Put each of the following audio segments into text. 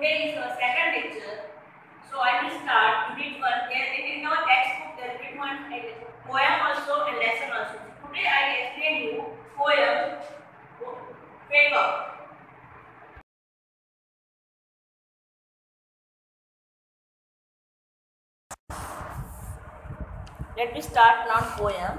Today is the second lecture. So I will start unit 1. There in our textbook there is one poem also and lesson also. Today I explain you poem Wake Up. Let me start now poem.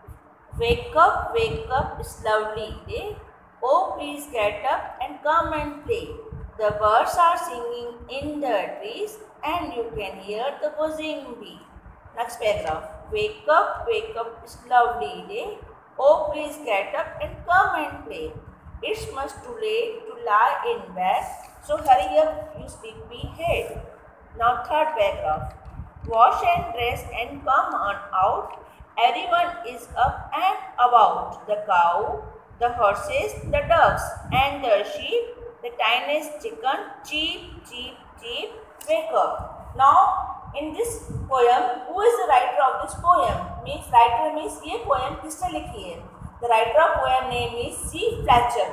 Wake up, it's lovely day. Oh, please get up and come and play. The birds are singing in the trees and you can hear the buzzing bee. Next paragraph. Wake up, it's lovely day. Oh, please get up and come and play. It's much too late to lie in bed, so hurry up, you sleepy head. Now third paragraph. Wash and dress and come on out. Everyone is up and about. The cow, the horses, the ducks, and the sheep, the tiniest chicken, cheep, cheep, cheep, wake up. Now, in this poem, who is the writer of this poem? Writer means ये poem किसने लिखी है? The writer of poem name is C. Fletcher.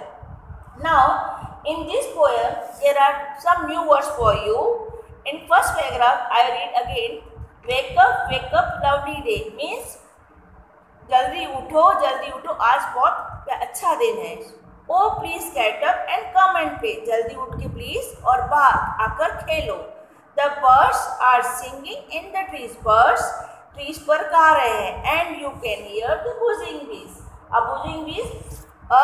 Now, in this poem, there are some new words for you. In first paragraph, I read again. Wake up, lovely day means जल्दी उठो, आज बहुत अच्छा दिन है. Oh please get up and come and play, जल्दी उठ के प्लीज और बाहर आकर खेलो. The birds are singing in the trees, birds trees पर गा रहे हैं. And you can hear the buzzing bees, अब बुजिंग बीज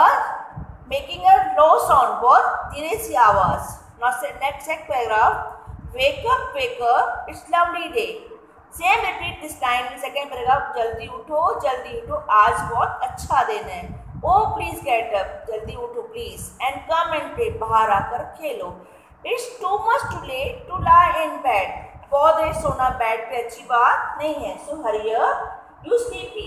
मेकिंग अ लो साउंड, बहुत धीरे सी आवाज. Next paragraph. Wake up, it's lovely day. Same repeat this line in second paragraph. जल्दी उठो, आज बहुत अच्छा दिन है. Oh please get up, जल्दी उठो please. And come and play, बाहर आकर खेलो. It's too much too late to lie in bed. बहुत देर सोना बेड पे अच्छी बात नहीं है. So hurry up, you sleepy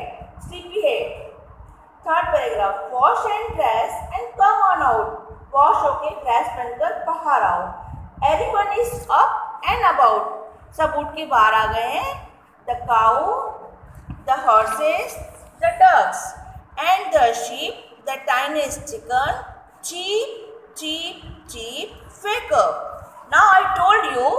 head. Third paragraph. Wash and dress and come on out. Wash होके ड्रेस पहनकर बाहर आओ. Everyone is up and about. सब उठ के बाहर आ गए हैं. The cow, the horses, the ducks, and the sheep, the tiniest chicken, cheep, cheep, cheep, wake up. Now I told you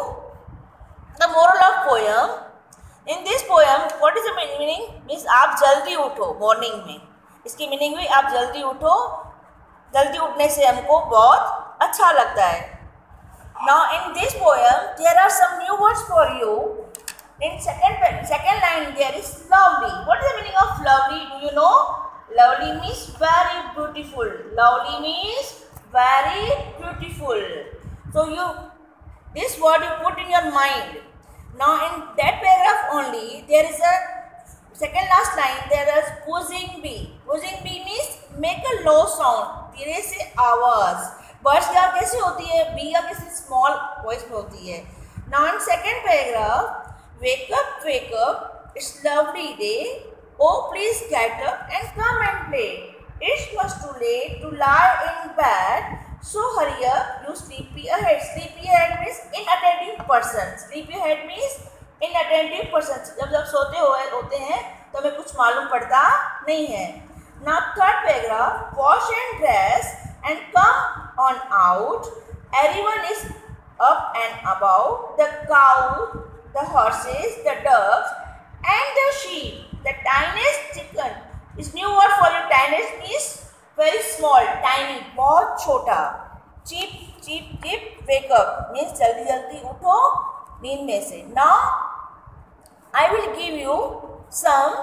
the moral of poem. In this poem, what is the meaning? Means आप जल्दी उठो morning में. इसकी meaning हुई आप जल्दी उठो. जल्दी उठने से हमको बहुत अच्छा लगता है. Now in this poem there are some new words for you. In second line there is lovely. What is the meaning of lovely? Do you know? Lovely means very beautiful. Lovely means very beautiful. So this word you put in your mind. Now in that paragraph only there is a second last line. There is buzzing bee. Buzzing bee means make a low sound. धीरे से आवाज. Birds की आवाज कैसे होती है? B या किसी स्मॉल वॉइस में होती है. Now in second paragraph. Wake up, it's lovely day. Oh please get up and come and play. It's much too late to lie in bed, so hurry up, you sleepy head. Sleepy head means inattentive person. Sleepy head means inattentive person. जब सोते हुए होते हैं तो हमें कुछ मालूम पड़ता नहीं है. Now third paragraph. Wash and dress and come on out. Everyone is up and about. The cow, the horses, the ducks, and the sheep, the tiniest chicken. This new word for you. Tiniest means very small, tiny, बहुत छोटा. Cheep, cheep, cheep, wake up means जल्दी उठो नींद में से. Now I will give you some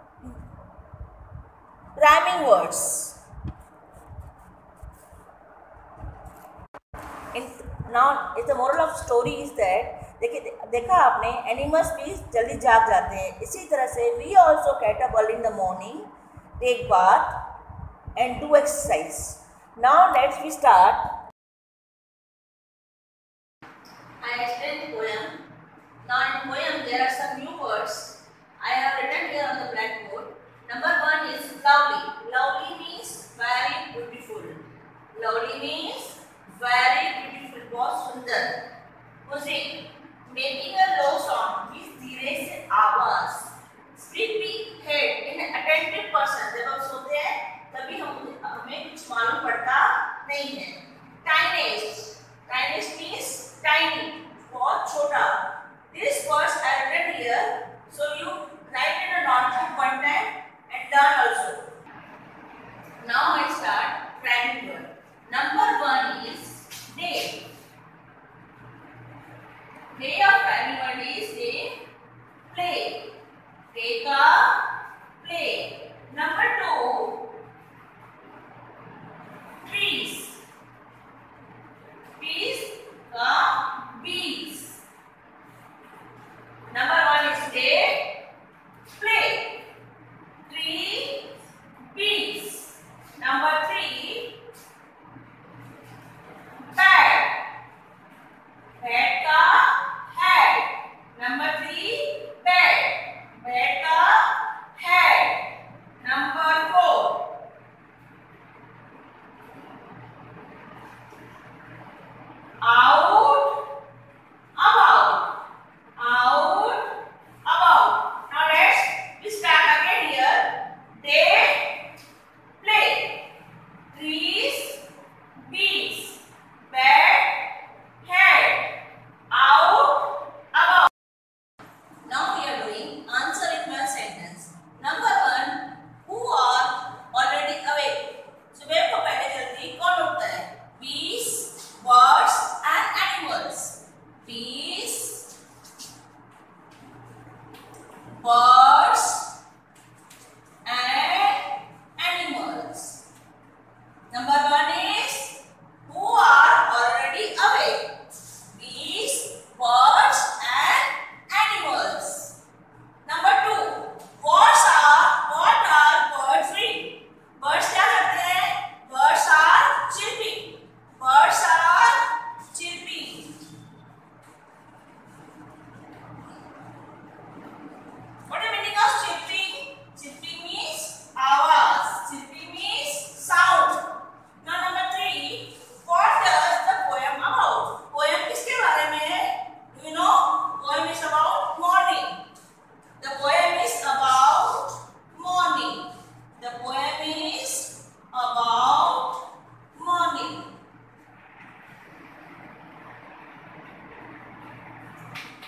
rhyming words. Now, the moral of story is that देखा आपने animals भी जल्दी जाग जाते हैं. इसी तरह से we also get up early in the morning, take bath and do exercise. Now let's start. I explain the poem. Now in poem there are some new words. I have written here on the blackboard. Number 1 is lovely. Lovely means very beautiful. Lovely means very beautiful, बहुत सुंदर. Buzzing, making a low sound means धीरे से आवाज. Sleepy head, inattentive person. जब हम सोते हैं तभी हमें कुछ मालूम पड़ता नहीं है. Tiniest means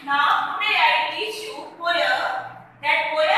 Now today I teach you poem. That poem